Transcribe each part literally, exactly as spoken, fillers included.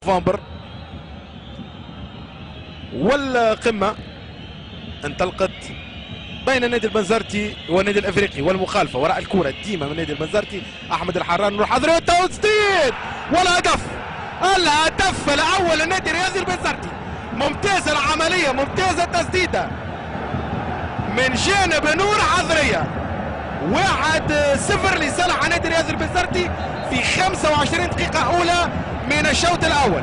نوفمبر والقمة انطلقت بين النادي البنزرتي والنادي الافريقي، والمخالفة وراء الكرة ديما من النادي البنزرتي. احمد الحران نروح حضري والتسديد والهدف، الهدف الاول للنادي الرياضي البنزرتي. ممتازة العملية، ممتازة التسديدة من جانب نور حضرية. واحد صفر لصالح النادي الرياضي البنزرتي في خمسة وعشرين دقيقة أولى من الشوط الأول.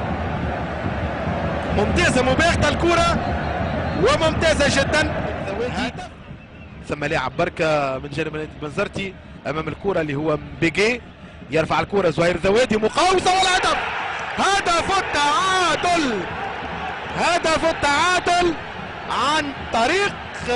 ممتازة مباغتة الكرة وممتازة جدا. ثم لاعب بركة من جانب النادي البنزرتي أمام الكرة اللي هو بيجي، يرفع الكرة زهير ذوادي، مقاوسة والهدف، هدف التعادل، هدف التعادل عن طريق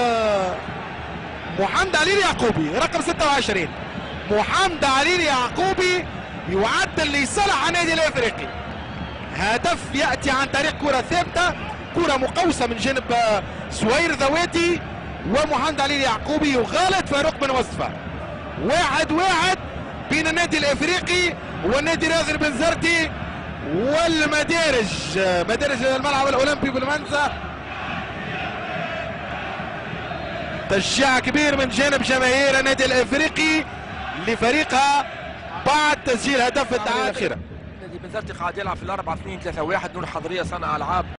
محمد علي اليعقوبي رقم ستة وعشرين. محمد علي اليعقوبي يعدل لصالح النادي الافريقي. هدف ياتي عن طريق كره ثابته، كره مقوسه من جانب سوير ذواتي، ومحمد علي اليعقوبي يغالط فاروق بن وصفه. واحد واحد بين النادي الافريقي والنادي الرياضي البنزرتي. والمدارج مدارج الملعب الاولمبي بالمنزه، تشجيع كبير من جانب جماهير النادي الافريقي لفريقها بعد تسجيل هدف التعادل الاخيره. النادي البنزرتي قاعد يلعب في الأربعة اثنين ثلاثة واحد. نور حضرية صانع العاب.